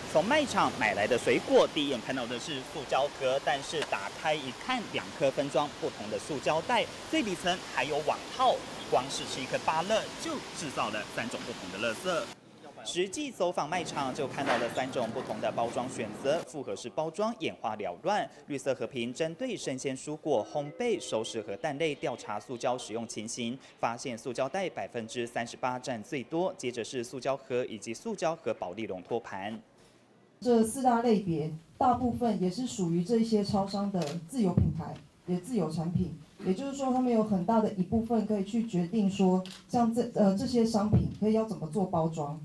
从卖场买来的水果，第一眼看到的是塑胶盒，但是打开一看，2颗分装不同的塑胶袋，最底层还有网套，光是吃一颗芭乐就制造了3种不同的垃圾。实际走访卖场就看到了3种不同的包装选择，复合式包装眼花缭乱，绿色和平针对生鲜蔬果、烘焙、熟食和蛋类调查塑胶使用情形，发现塑胶袋38%占最多，接着是塑胶盒以及塑胶和保丽龙托盘。 这4大类别大部分也是属于这些超商的自有品牌，也自有产品，也就是说，他们有很大的一部分可以去决定说，像这些商品可以要怎么做包装。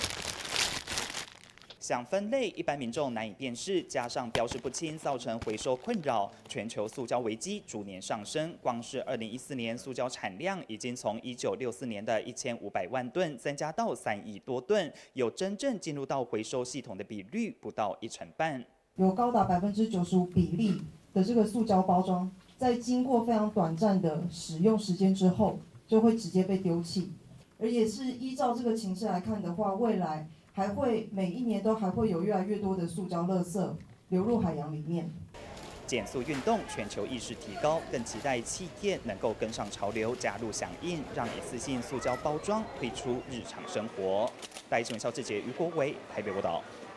想分类，一般民众难以辨识，加上标示不清，造成回收困扰。全球塑胶危机逐年上升，光是2014年塑胶产量已经从1964年的1500万吨增加到3亿多吨，有真正进入到回收系统的比率不到1成半， 有高达95%比例的这个塑胶包装，在经过非常短暂的使用时间之后，就会直接被丢弃。而也是依照这个情势来看的话，未来还会每一年都还会有越来越多的塑胶垃圾流入海洋里面。 减塑运动全球意识提高，更期待企业能够跟上潮流，加入响应，让一次性塑胶包装退出日常生活。大新闻肖志杰、于国伟台北报道。